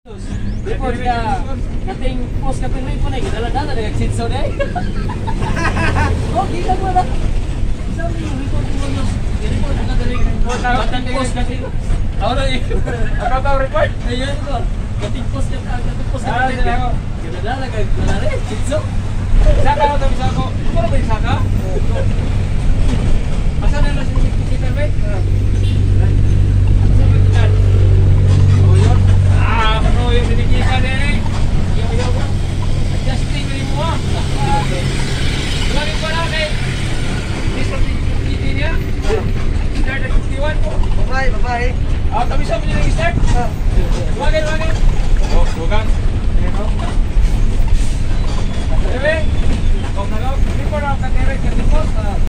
Report ka, kating post kating may punay, dala-dala nag-exitso na eh. Okay lang wala. Sabi yung report mo yung report na dali. Kating post kating. Ako na eh. Ako ba report? Ayun ko. Kating post kating. Dala-dala nag-exitso. Saka ako tabi sa ako. Ano ba yung saka? Asa na lang si Permit? Yung binigitan eh. Yung adjusting rin mo. Maraming pala kay Mr. TV niya. Start at 61 po. Babae. Tabi sa mga start. Wagin. Oh, bukan. Ayan o. Anyway, kung nagaw, hindi ko na katerek yung report.